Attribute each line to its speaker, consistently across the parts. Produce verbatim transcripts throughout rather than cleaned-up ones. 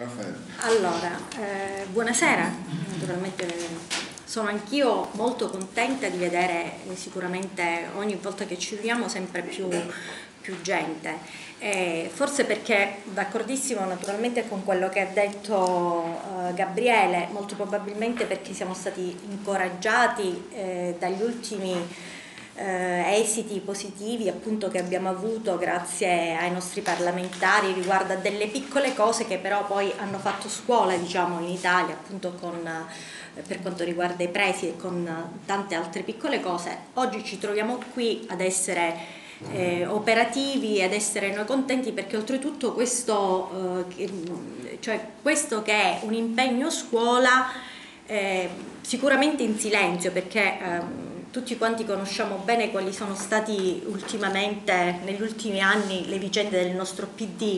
Speaker 1: Raffaele.
Speaker 2: Allora, eh, buonasera, naturalmente sono anch'io molto contenta di vedere eh, sicuramente ogni volta che ci riuniamo sempre più, più gente, eh, forse perché d'accordissimo naturalmente con quello che ha detto eh, Gabriele, molto probabilmente perché siamo stati incoraggiati eh, dagli ultimi Eh, esiti positivi appunto che abbiamo avuto grazie ai nostri parlamentari riguardo a delle piccole cose che però poi hanno fatto scuola, diciamo, in Italia, appunto con, eh, per quanto riguarda i presi e con tante altre piccole cose. Oggi ci troviamo qui ad essere eh, operativi, ad essere noi contenti perché oltretutto questo, eh, cioè questo che è un impegno scuola eh, sicuramente in silenzio, perché ehm, tutti quanti conosciamo bene quali sono stati ultimamente, negli ultimi anni, le vicende del nostro P D,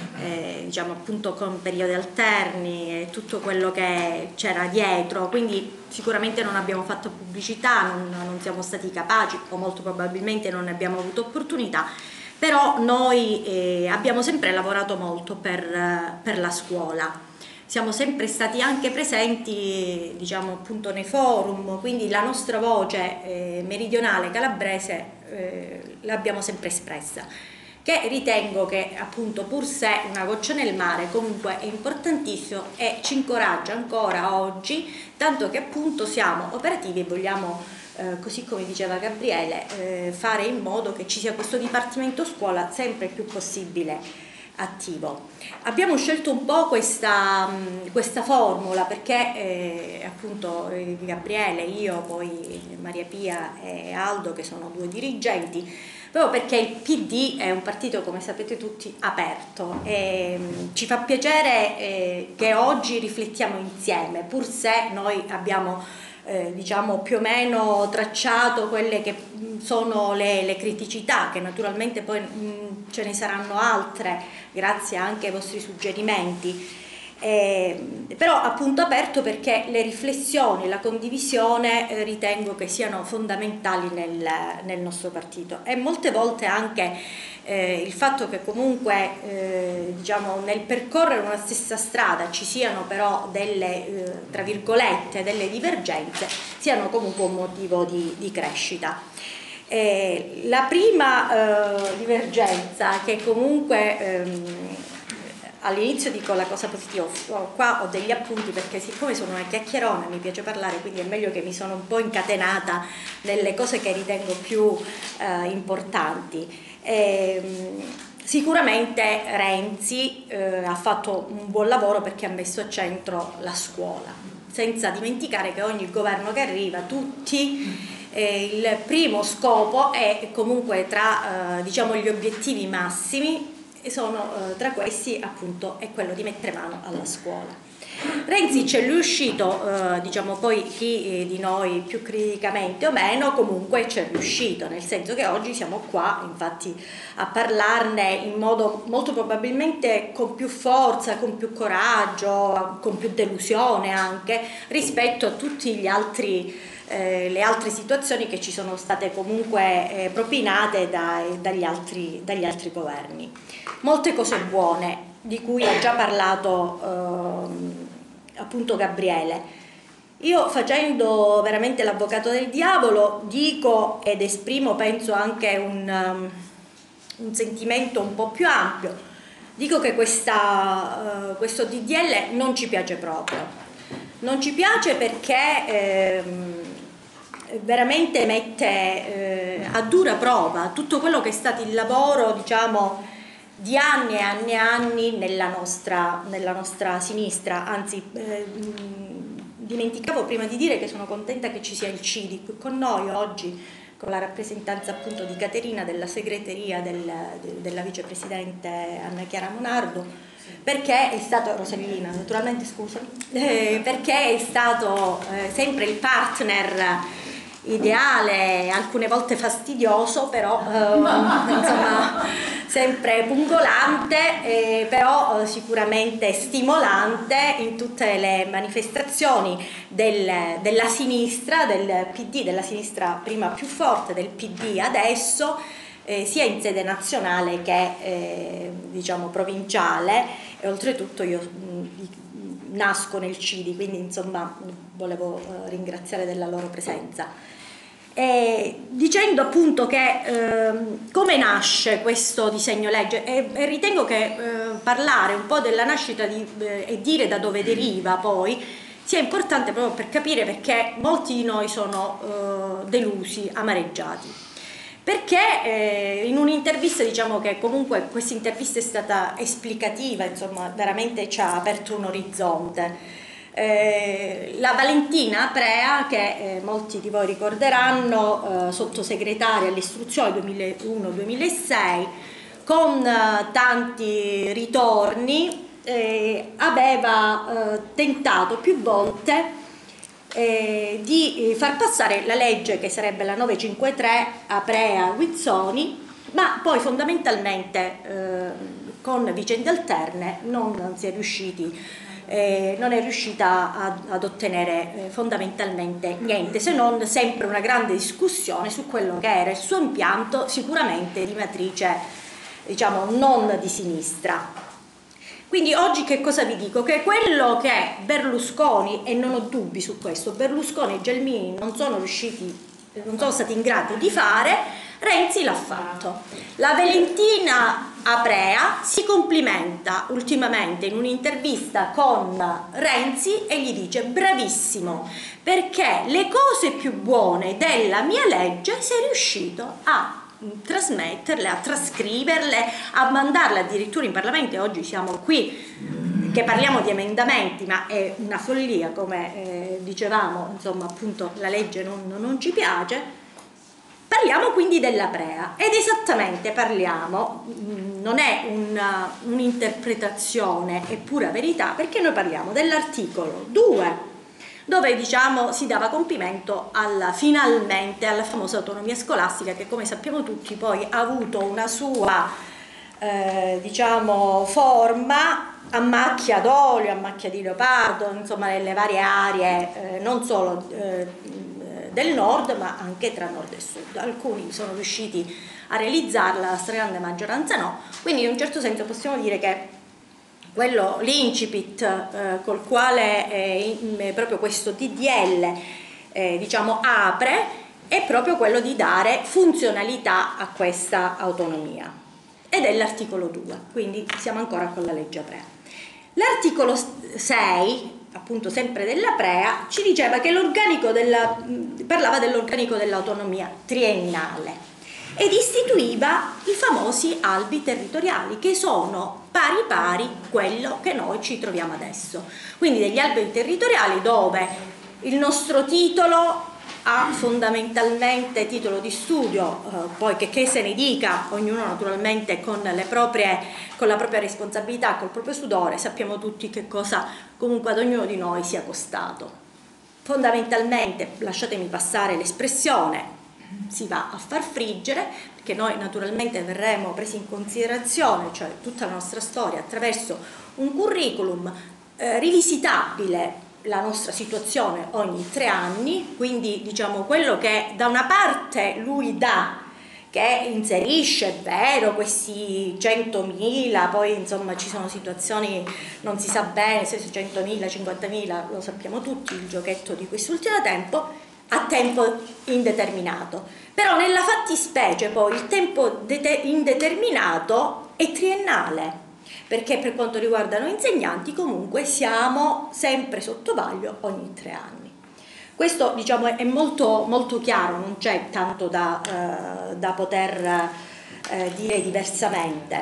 Speaker 2: eh, diciamo appunto con periodi alterni e tutto quello che c'era dietro, quindi sicuramente non abbiamo fatto pubblicità, non, non siamo stati capaci o molto probabilmente non ne abbiamo avuto opportunità, però noi eh, abbiamo sempre lavorato molto per, per la scuola. Siamo sempre stati anche presenti, diciamo appunto nei forum, quindi la nostra voce eh, meridionale calabrese eh, l'abbiamo sempre espressa, che ritengo che appunto pur se una goccia nel mare comunque è importantissimo e ci incoraggia ancora oggi, tanto che appunto siamo operativi e vogliamo, eh, così come diceva Gabriele, eh, fare in modo che ci sia questo dipartimento scuola sempre più possibile attivo. Abbiamo scelto un po' questa, questa formula perché eh, appunto eh, Gabriele, io, poi Maria Pia e Aldo, che sono due dirigenti, proprio perché il P D è un partito, come sapete tutti, aperto e mh, ci fa piacere eh, che oggi riflettiamo insieme, pur se noi abbiamo Eh, diciamo più o meno tracciato quelle che sono le, le criticità, che naturalmente poi mh, ce ne saranno altre grazie anche ai vostri suggerimenti, eh, però appunto aperto perché le riflessioni, la condivisione eh, ritengo che siano fondamentali nel, nel nostro partito e molte volte anche Eh, il fatto che comunque eh, diciamo nel percorrere una stessa strada ci siano però delle eh, tra virgolette delle divergenze siano comunque un motivo di, di crescita. Eh, la prima eh, divergenza che comunque ehm, all'inizio dico la cosa positiva, oh, qua ho degli appunti perché siccome sono una chiacchierona mi piace parlare, quindi è meglio che mi sono un po' incatenata nelle cose che ritengo più eh, importanti. Eh, sicuramente Renzi eh, ha fatto un buon lavoro perché ha messo a centro la scuola, senza dimenticare che ogni governo che arriva, tutti, eh, il primo scopo è comunque tra eh, diciamo gli obiettivi massimi e sono eh, tra questi appunto è quello di mettere mano alla scuola. Renzi ci è riuscito, eh, diciamo poi chi eh, di noi più criticamente o meno, comunque ci è riuscito, nel senso che oggi siamo qua infatti a parlarne in modo molto probabilmente con più forza, con più coraggio, con più delusione anche rispetto a tutti gli altri Eh, le altre situazioni che ci sono state comunque eh, propinate dai, dagli, altri, dagli altri governi. Molte cose buone di cui ha già parlato eh, appunto Gabriele. Io facendo veramente l'avvocato del diavolo dico ed esprimo penso anche un, um, un sentimento un po' più ampio, dico che questa, uh, questo D D L non ci piace proprio, non ci piace perché ehm, veramente mette eh, a dura prova tutto quello che è stato il lavoro, diciamo, di anni e anni e anni nella nostra, nella nostra sinistra, anzi eh, dimenticavo prima di dire che sono contenta che ci sia il C I D I qui con noi oggi, con la rappresentanza appunto di Caterina della segreteria del, de, della vicepresidente Anna Chiara Monardo, perché è stato, Rosellina naturalmente scusa, eh, perché è stato eh, sempre il partner ideale, alcune volte fastidioso, però eh, insomma sempre pungolante, eh, però eh, sicuramente stimolante in tutte le manifestazioni del, della sinistra, del P D, della sinistra prima più forte, del P D adesso, eh, sia in sede nazionale che eh, diciamo provinciale, e oltretutto io mh, nasco nel C I D I, quindi insomma volevo uh, ringraziare della loro presenza. E dicendo appunto che eh, come nasce questo disegno legge, e, e ritengo che eh, parlare un po' della nascita di, eh, e dire da dove deriva poi sia importante proprio per capire perché molti di noi sono eh, delusi, amareggiati. Perché eh, in un'intervista, diciamo che comunque questa intervista è stata esplicativa, insomma veramente ci ha aperto un orizzonte. Eh, la Valentina Aprea, che eh, molti di voi ricorderanno, eh, sottosegretaria all'istruzione duemilauno duemilasei, con eh, tanti ritorni, eh, aveva eh, tentato più volte eh, di far passare la legge che sarebbe la novecentocinquantatré Aprea-Guizzoni, ma poi fondamentalmente eh, con vicende alterne non, non si è riusciti Eh, non è riuscita ad, ad ottenere eh, fondamentalmente niente, se non sempre una grande discussione su quello che era il suo impianto, sicuramente di matrice, diciamo, non di sinistra. Quindi oggi che cosa vi dico? Che quello che Berlusconi, e non ho dubbi su questo, Berlusconi e Gelmini non sono riusciti, non sono stati in grado di fare, Renzi l'ha fatto. La Valentina Aprea si complimenta ultimamente in un'intervista con Renzi e gli dice: bravissimo, perché le cose più buone della mia legge sei riuscito a trasmetterle, a trascriverle, a mandarle addirittura in Parlamento. E oggi siamo qui che parliamo di emendamenti, ma è una follia, come eh, dicevamo, insomma appunto la legge non, non ci piace. Parliamo quindi dell'Aprea ed esattamente parliamo, non è un'interpretazione, è pura verità, perché noi parliamo dell'articolo due, dove diciamo si dava compimento alla, finalmente alla famosa autonomia scolastica, che come sappiamo tutti poi ha avuto una sua eh, diciamo forma a macchia d'olio, a macchia di leopardo, insomma nelle varie aree, eh, non solo eh, del nord, ma anche tra nord e sud. Alcuni sono riusciti a realizzarla, la stragrande maggioranza no, quindi in un certo senso possiamo dire che quello, l'incipit eh, col quale eh, proprio questo D D L eh, diciamo apre, è proprio quello di dare funzionalità a questa autonomia, ed è l'articolo due, quindi siamo ancora con la legge Aprea. L'articolo sei, appunto sempre dell'Aprea, ci diceva che l'organico della, parlava dell'organico dell'autonomia triennale ed istituiva i famosi albi territoriali, che sono pari pari quello che noi ci troviamo adesso. Quindi degli albi territoriali dove il nostro titolo ha fondamentalmente titolo di studio, eh, poi che, che se ne dica, ognuno naturalmente con, le proprie, con la propria responsabilità, col proprio sudore, sappiamo tutti che cosa comunque ad ognuno di noi sia costato. Fondamentalmente, lasciatemi passare l'espressione, si va a far friggere, perché noi naturalmente verremo presi in considerazione, cioè tutta la nostra storia, attraverso un curriculum eh, rivisitabile, la nostra situazione ogni tre anni, quindi diciamo quello che da una parte lui dà, che inserisce, è vero, questi centomila, poi insomma ci sono situazioni, non si sa bene se centomila, cinquantamila, lo sappiamo tutti, il giochetto di quest'ultimo tempo, a tempo indeterminato. Però nella fattispecie poi il tempo indeterminato è triennale, perché per quanto riguarda noi insegnanti comunque siamo sempre sotto vaglio ogni tre anni. Questo diciamo è molto, molto chiaro, non c'è tanto da, eh, da poter eh, dire diversamente.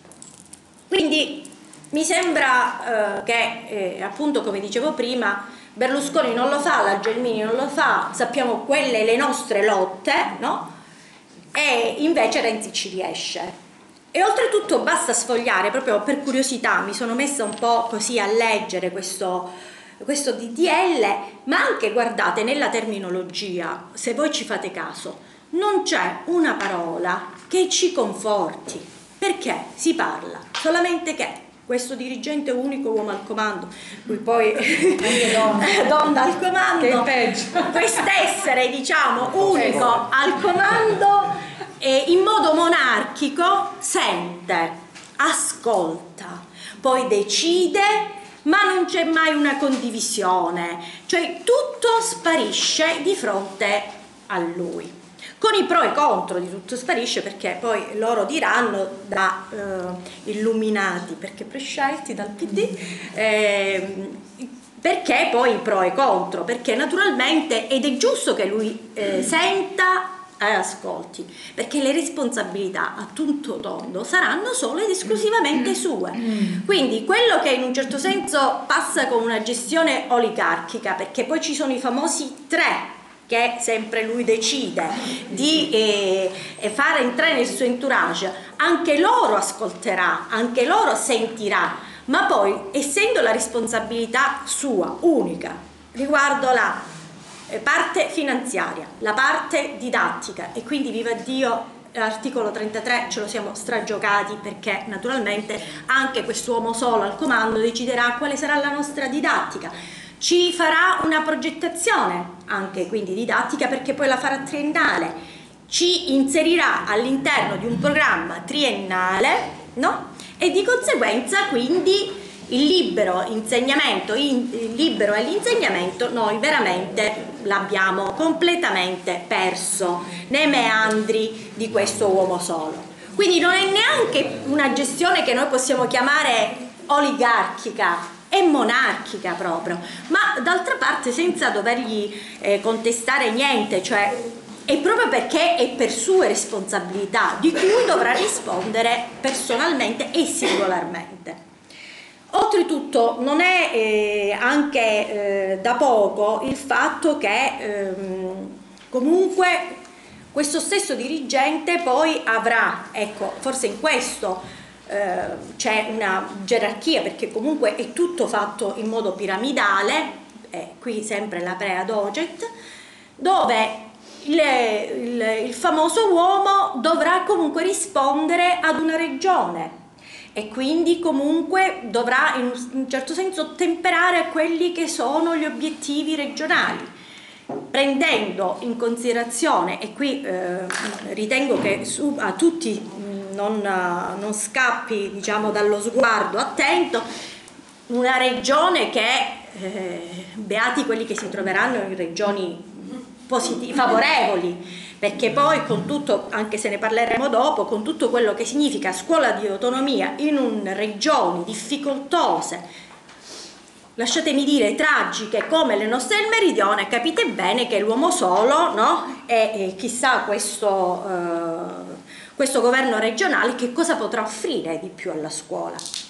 Speaker 2: Quindi mi sembra eh, che eh, appunto, come dicevo prima, Berlusconi non lo fa, la Gelmini non lo fa, sappiamo quelle le nostre lotte, no? E invece Renzi ci riesce. E oltretutto basta sfogliare, proprio per curiosità, mi sono messa un po' così a leggere questo, questo D D L, ma anche guardate nella terminologia, se voi ci fate caso, non c'è una parola che ci conforti, perché si parla solamente che questo dirigente unico, uomo al comando, cui poi donna. donna al comando, quest'essere diciamo unico al comando, e in modo monarchico sente, ascolta, poi decide, ma non c'è mai una condivisione, cioè tutto sparisce di fronte a lui. Con i pro e contro di tutto sparisce, perché poi loro diranno da eh, illuminati, perché prescelti dal P D, eh, perché poi i pro e contro, perché naturalmente, ed è giusto che lui eh, senta e ascolti, perché le responsabilità a tutto tondo saranno solo ed esclusivamente sue. Quindi quello che in un certo senso passa con una gestione oligarchica, perché poi ci sono i famosi tre che sempre lui decide di eh, fare entrare nel suo entourage, anche loro ascolterà, anche loro sentirà, ma poi, essendo la responsabilità sua, unica, riguardo la parte finanziaria, la parte didattica, e quindi viva Dio, l'articolo trentatré ce lo siamo stragiocati, perché naturalmente anche quest'uomo solo al comando deciderà quale sarà la nostra didattica. Ci farà una progettazione anche quindi didattica, perché poi la farà triennale, ci inserirà all'interno di un programma triennale, no? E di conseguenza quindi il libero insegnamento, il libero e l'insegnamento noi veramente l'abbiamo completamente perso nei meandri di questo uomo solo. Quindi non è neanche una gestione che noi possiamo chiamare oligarchica, è monarchica proprio, ma d'altra parte senza dovergli eh, contestare niente, cioè è proprio perché è per sue responsabilità di cui dovrà rispondere personalmente e singolarmente. Oltretutto non è eh, anche eh, da poco il fatto che ehm, comunque questo stesso dirigente poi avrà, ecco, forse in questo Uh, c'è una gerarchia, perché comunque è tutto fatto in modo piramidale, eh, qui sempre la pre-adogent, dove il, il, il famoso uomo dovrà comunque rispondere ad una regione e quindi comunque dovrà in un certo senso ottemperare a quelli che sono gli obiettivi regionali, prendendo in considerazione, e qui eh, ritengo che su, a tutti Non, non scappi, diciamo, dallo sguardo attento, una regione che eh, beati quelli che si troveranno in regioni positivi, favorevoli, perché poi con tutto, anche se ne parleremo dopo, con tutto quello che significa scuola di autonomia in un regioni difficoltose, lasciatemi dire tragiche come le nostre del meridione, capite bene che l'uomo solo, no? E, e chissà questo eh, questo governo regionale che cosa potrà offrire di più alla scuola.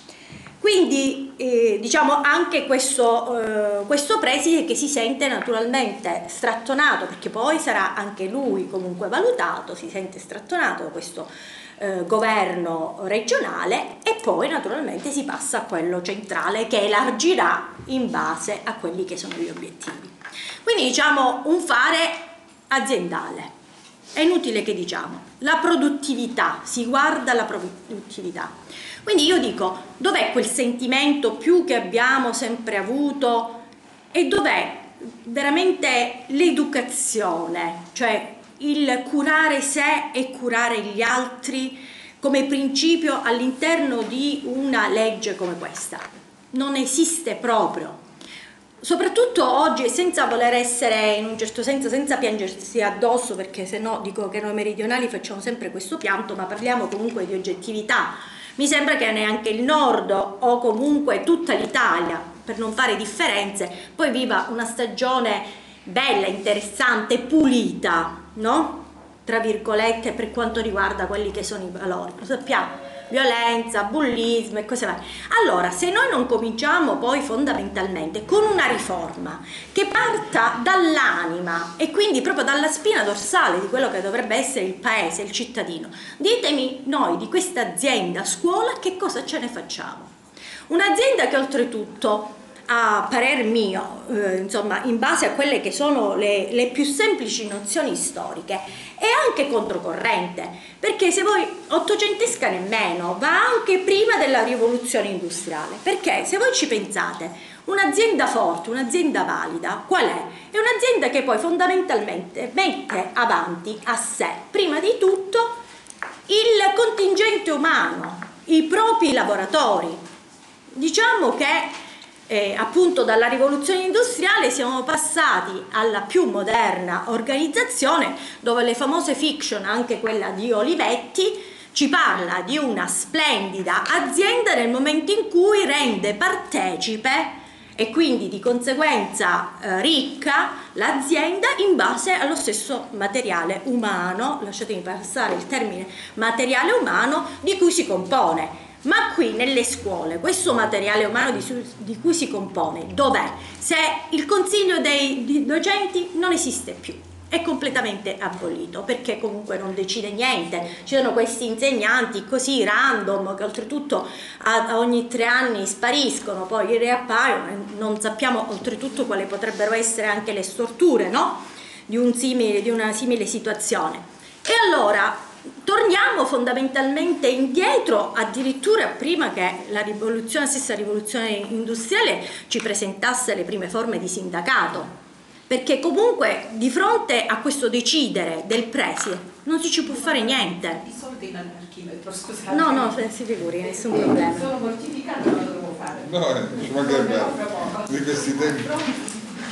Speaker 2: Quindi eh, diciamo anche questo, eh, questo preside che si sente naturalmente strattonato, perché poi sarà anche lui comunque valutato, si sente strattonato da questo eh, governo regionale, e poi naturalmente si passa a quello centrale che elargirà in base a quelli che sono gli obiettivi. Quindi diciamo un fare aziendale. È inutile che diciamo, la produttività, si guarda la produttività. Quindi io dico, dov'è quel sentimento più che abbiamo sempre avuto, e dov'è veramente l'educazione, cioè il curare sé e curare gli altri come principio all'interno di una legge come questa? Non esiste proprio. Soprattutto oggi, senza voler essere in un certo senso, senza piangersi addosso, perché se no dico che noi meridionali facciamo sempre questo pianto, ma parliamo comunque di oggettività. Mi sembra che neanche il nord o comunque tutta l'Italia, per non fare differenze, poi viva una stagione bella, interessante, pulita, no? Tra virgolette, per quanto riguarda quelli che sono i valori. Lo sappiamo. Violenza, bullismo e cose varie. Allora, se noi non cominciamo poi fondamentalmente con una riforma che parta dall'anima e quindi proprio dalla spina dorsale di quello che dovrebbe essere il paese, il cittadino, ditemi noi di questa azienda scuola che cosa ce ne facciamo? Un'azienda che oltretutto, a parer mio, eh, insomma, in base a quelle che sono le, le più semplici nozioni storiche, è anche controcorrente, perché se voi ottocentesca nemmeno, va anche prima della rivoluzione industriale, perché se voi ci pensate, un'azienda forte, un'azienda valida, qual è? È un'azienda che poi fondamentalmente mette avanti a sé, prima di tutto, il contingente umano, i propri lavoratori. Diciamo che Eh, appunto dalla rivoluzione industriale siamo passati alla più moderna organizzazione, dove le famose fiction, anche quella di Olivetti, ci parla di una splendida azienda nel momento in cui rende partecipe e quindi di conseguenza eh, ricca l'azienda in base allo stesso materiale umano, lasciatemi passare il termine materiale umano, di cui si compone. Ma qui nelle scuole questo materiale umano di, di cui si compone dov'è? Se il consiglio dei docenti non esiste più, è completamente abolito, perché comunque non decide niente, ci sono questi insegnanti così random che oltretutto a, a ogni tre anni spariscono, poi riappaiono e non sappiamo oltretutto quali potrebbero essere anche le storture, no? di, un simile, di una simile situazione. E allora torniamo fondamentalmente indietro, addirittura prima che la rivoluzione, la stessa rivoluzione industriale ci presentasse le prime forme di sindacato, perché comunque di fronte a questo decidere del preside non si ci può fare niente.
Speaker 1: I soldi in archimetro, scusate.
Speaker 2: No, no, si figuri, nessun problema.
Speaker 1: Sono mortificata, non lo devo fare.
Speaker 3: No, eh, ci mancherebbe di questi tempi.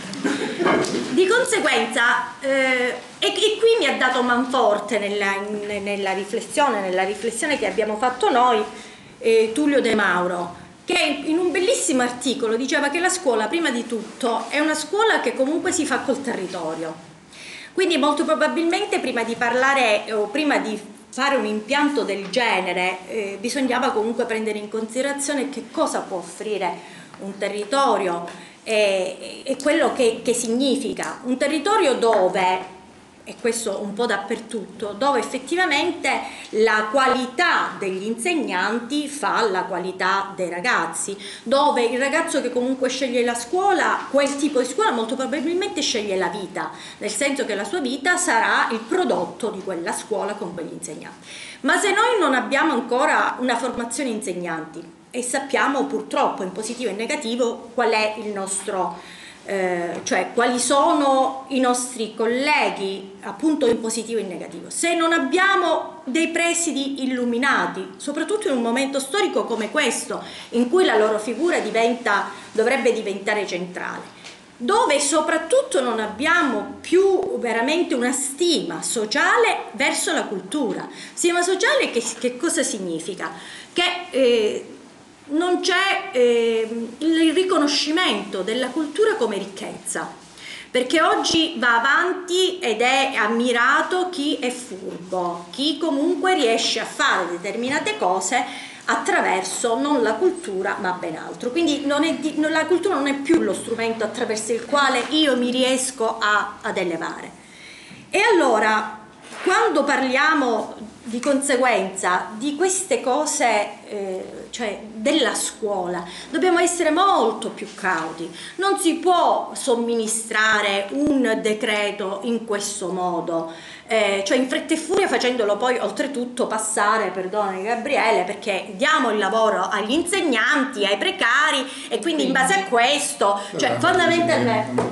Speaker 2: Di conseguenza, eh, e, e qui mi ha dato manforte nella, in, nella, riflessione, nella riflessione che abbiamo fatto noi, eh, Tullio De Mauro, che in un bellissimo articolo diceva che la scuola, prima di tutto, è una scuola che comunque si fa col territorio. Quindi molto probabilmente prima di parlare o prima di fare un impianto del genere eh, bisognava comunque prendere in considerazione che cosa può offrire un territorio e, e quello che, che significa un territorio dove, e questo un po' dappertutto, dove effettivamente la qualità degli insegnanti fa la qualità dei ragazzi, dove il ragazzo che comunque sceglie la scuola, quel tipo di scuola, molto probabilmente sceglie la vita, nel senso che la sua vita sarà il prodotto di quella scuola con quegli insegnanti. Ma se noi non abbiamo ancora una formazione insegnanti e sappiamo purtroppo in positivo e in negativo qual è il nostro Eh, cioè quali sono i nostri colleghi appunto in positivo e in negativo, se non abbiamo dei presidi illuminati, soprattutto in un momento storico come questo in cui la loro figura diventa, dovrebbe diventare centrale, dove soprattutto non abbiamo più veramente una stima sociale verso la cultura. Stima sociale che, che cosa significa? Che eh, non c'è eh, il riconoscimento della cultura come ricchezza, perché oggi va avanti ed è ammirato chi è furbo, chi comunque riesce a fare determinate cose attraverso non la cultura ma ben altro. Quindi non è di, non, la cultura non è più lo strumento attraverso il quale io mi riesco a, ad elevare. E allora quando parliamo di conseguenza di queste cose, eh, cioè della scuola, dobbiamo essere molto più cauti. Non si può somministrare un decreto in questo modo, eh, cioè in fretta e furia, facendolo poi oltretutto passare, perdonami Gabriele, perché diamo il lavoro agli insegnanti, ai precari e quindi in base a questo, cioè fondamentalmente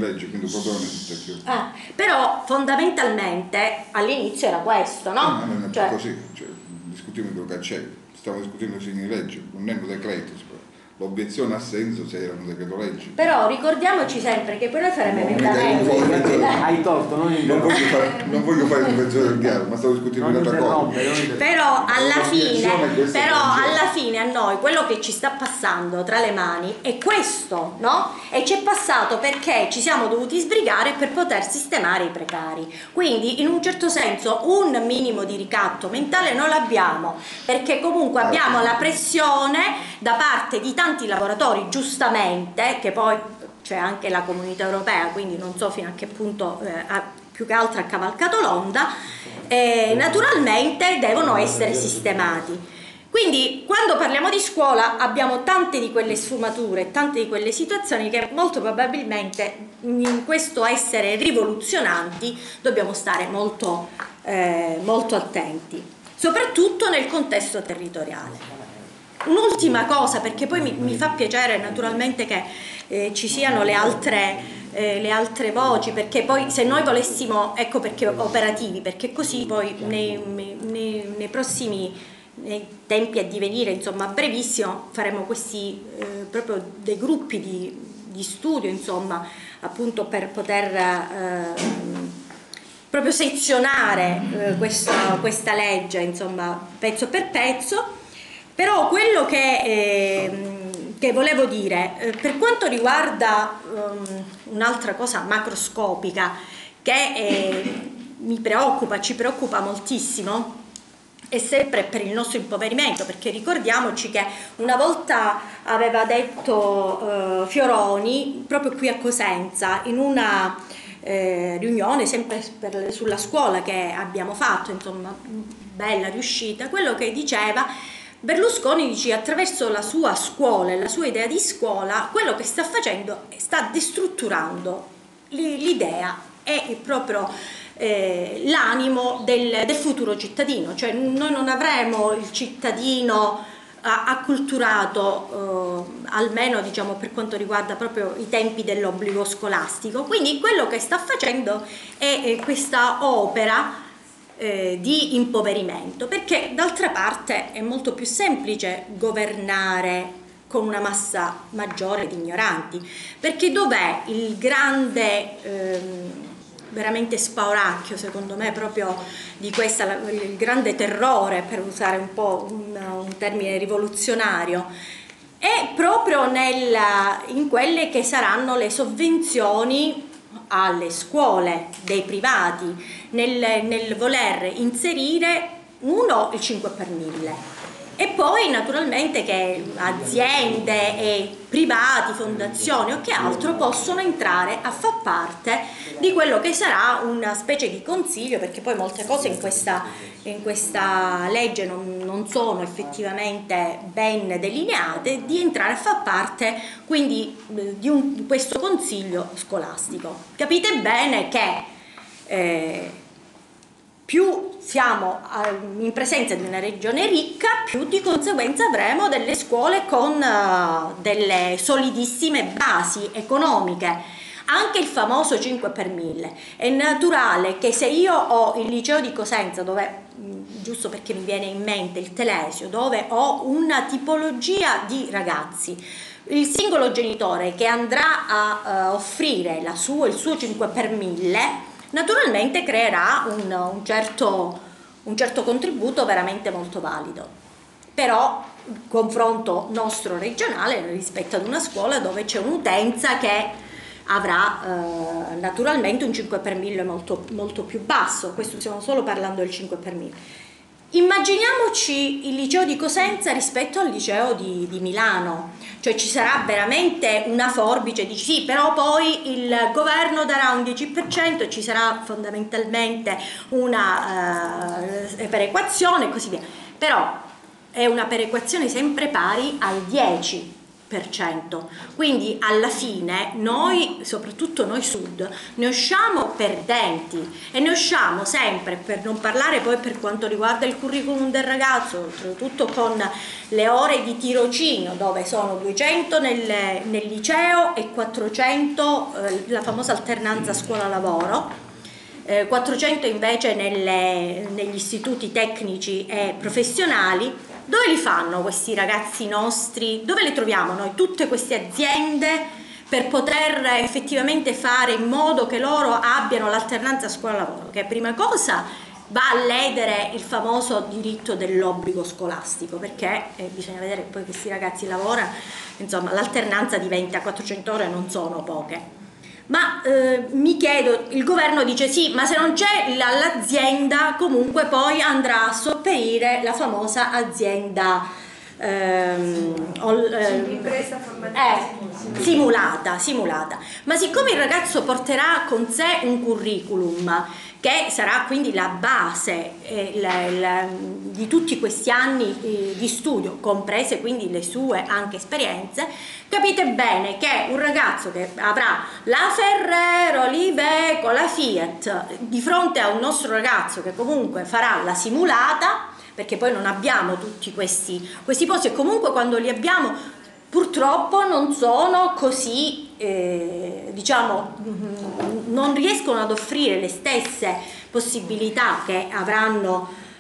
Speaker 2: ah, però fondamentalmente all'inizio era questo, no?
Speaker 3: No, non è
Speaker 2: cioè,
Speaker 3: così, cioè, discutiamo quello che c'è, stiamo discutendo i disegni di legge, non è un decreto. L'obiezione ha senso se era un decreto legge.
Speaker 2: Però ricordiamoci sempre che poi noi faremo emendamenti.
Speaker 4: Hai torto, non
Speaker 3: non voglio fare, non voglio fare un'invenzione del dialogo, ma stavo discutendo un'altra cosa.
Speaker 2: Però alla fine, però alla fine a noi quello che ci sta passando tra le mani è questo, no? E ci è passato perché ci siamo dovuti sbrigare per poter sistemare i precari. Quindi in un certo senso un minimo di ricatto mentale non l'abbiamo, perché comunque abbiamo la pressione da parte di tanti tanti lavoratori, giustamente, che poi c'è anche la comunità europea, quindi non so fino a che punto eh, ha, più che altro ha cavalcato l'onda, eh, naturalmente devono essere sistemati. Quindi quando parliamo di scuola abbiamo tante di quelle sfumature, tante di quelle situazioni che molto probabilmente in questo essere rivoluzionanti dobbiamo stare molto, eh, molto attenti, soprattutto nel contesto territoriale. Un'ultima cosa, perché poi mi, mi fa piacere naturalmente che eh, ci siano le altre, eh, le altre voci, perché poi se noi volessimo, ecco perché operativi, perché così poi nei, nei, nei prossimi nei tempi a divenire, insomma a brevissimo, faremo questi eh, proprio dei gruppi di, di studio, insomma, appunto per poter eh, proprio sezionare eh, questa, questa legge, insomma, pezzo per pezzo. Però quello che, eh, che volevo dire, eh, per quanto riguarda um, un'altra cosa macroscopica che eh, mi preoccupa, ci preoccupa moltissimo, è sempre per il nostro impoverimento, perché ricordiamoci che una volta aveva detto eh, Fioroni, proprio qui a Cosenza, in una eh, riunione sempre per, sulla scuola che abbiamo fatto, insomma, bella riuscita, quello che diceva Berlusconi, dice, attraverso la sua scuola e la sua idea di scuola, quello che sta facendo sta destrutturando l'idea e proprio eh, l'animo del, del futuro cittadino, cioè noi non avremo il cittadino acculturato eh, almeno, diciamo, per quanto riguarda proprio i tempi dell'obbligo scolastico. Quindi quello che sta facendo è, è questa opera Eh, di impoverimento, perché d'altra parte è molto più semplice governare con una massa maggiore di ignoranti, perché dov'è il grande ehm, veramente spauracchio, secondo me, proprio di questa, il grande terrore, per usare un po' un, un termine rivoluzionario, è proprio nella, in quelle che saranno le sovvenzioni alle scuole dei privati, nel, nel voler inserire uno il cinque per mille e poi naturalmente che aziende e privati, fondazioni o che altro possono entrare a far parte di quello che sarà una specie di consiglio, perché poi molte cose in questa, in questa legge non, non sono effettivamente ben delineate, di entrare a far parte quindi di un, questo consiglio scolastico. Capite bene che eh, più siamo in presenza di una regione ricca, più di conseguenza avremo delle scuole con uh, delle solidissime basi economiche. Anche il famoso cinque per mille. È naturale che se io ho il liceo di Cosenza, dove, giusto perché mi viene in mente il Telesio, dove ho una tipologia di ragazzi, il singolo genitore che andrà a uh, offrire la sua, il suo cinque per mille, naturalmente creerà un, un, certo, un certo contributo veramente molto valido. Però il confronto nostro regionale rispetto ad una scuola dove c'è un'utenza che avrà eh, naturalmente un cinque per mille molto, molto più basso. Questo stiamo solo parlando del cinque per mille. Immaginiamoci il liceo di Cosenza rispetto al liceo di, di Milano, cioè ci sarà veramente una forbice, dici sì, però poi il governo darà un dieci per cento e ci sarà fondamentalmente una eh, perequazione e così via, però è una perequazione sempre pari al dieci per cento, quindi alla fine noi, soprattutto noi sud, ne usciamo perdenti e ne usciamo sempre, per non parlare poi per quanto riguarda il curriculum del ragazzo, soprattutto con le ore di tirocinio, dove sono duecento nel, nel liceo e quattrocento eh, la famosa alternanza scuola-lavoro, eh, quattrocento invece nelle, negli istituti tecnici e professionali. Dove li fanno questi ragazzi nostri? Dove le troviamo noi? Tutte queste aziende per poter effettivamente fare in modo che loro abbiano l'alternanza scuola-lavoro, che prima cosa va a ledere il famoso diritto dell'obbligo scolastico, perché eh, bisogna vedere poi che questi ragazzi lavorano, insomma l'alternanza diventa quattrocento ore, non sono poche. Ma eh, mi chiedo, il governo dice sì, ma se non c'è l'azienda comunque poi andrà a sopperire la famosa azienda ehm, ol, ehm, eh, simulata, simulata. Ma siccome il ragazzo porterà con sé un curriculum che sarà quindi la base eh, la, la, di tutti questi anni eh, di studio, comprese quindi le sue anche esperienze, capite bene che un ragazzo che avrà la Ferrero, l'Iveco, la Fiat di fronte a un nostro ragazzo che comunque farà la simulata, perché poi non abbiamo tutti questi, questi posti e comunque quando li abbiamo purtroppo non sono così, eh, diciamo, non riescono ad offrire le stesse possibilità che avranno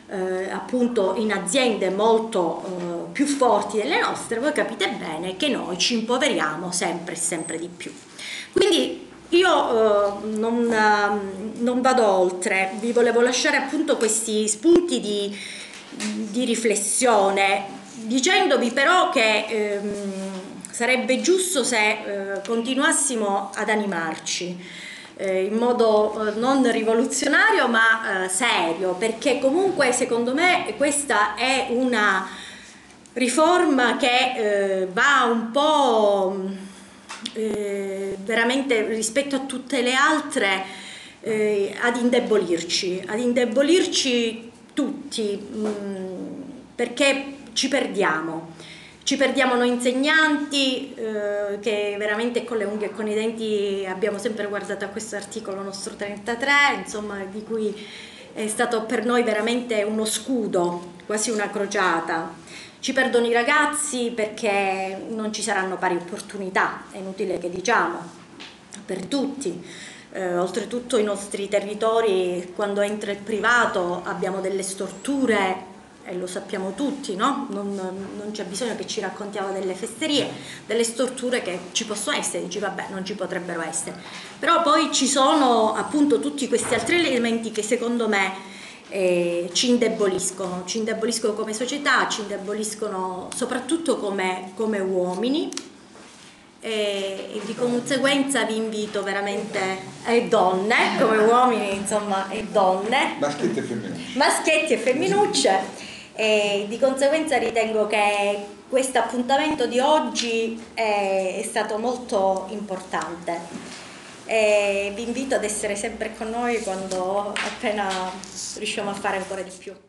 Speaker 2: eh, appunto in aziende molto eh, più forti delle nostre, voi capite bene che noi ci impoveriamo sempre e sempre di più. Quindi io eh, non, eh, non vado oltre, vi volevo lasciare appunto questi spunti di, di riflessione, dicendovi però che ehm, sarebbe giusto se eh, continuassimo ad animarci eh, in modo eh, non rivoluzionario ma eh, serio, perché comunque secondo me questa è una riforma che eh, va un po' Eh, veramente rispetto a tutte le altre eh, ad indebolirci, ad indebolirci tutti, mh, perché ci perdiamo. Ci perdiamo noi insegnanti eh, che veramente con le unghie e con i denti abbiamo sempre guardato a questo articolo nostro trentatré, insomma, di cui è stato per noi veramente uno scudo, quasi una crociata. Ci perdono i ragazzi perché non ci saranno pari opportunità, è inutile che diciamo, per tutti. Eh, oltretutto i nostri territori, quando entra il privato, abbiamo delle storture, e lo sappiamo tutti, no? Non, non c'è bisogno che ci raccontiamo delle fesserie, delle storture che ci possono essere, dici vabbè, non ci potrebbero essere. Però poi ci sono appunto tutti questi altri elementi che secondo me Eh, ci indeboliscono, ci indeboliscono come società, ci indeboliscono soprattutto come, come uomini e, e di conseguenza vi invito veramente, e donne, come uomini insomma e donne,
Speaker 3: Maschietti e femminucce.
Speaker 2: Maschietti e femminucce, e di conseguenza ritengo che questo appuntamento di oggi è, è stato molto importante. E vi invito ad essere sempre con noi quando appena riusciamo a fare ancora di più.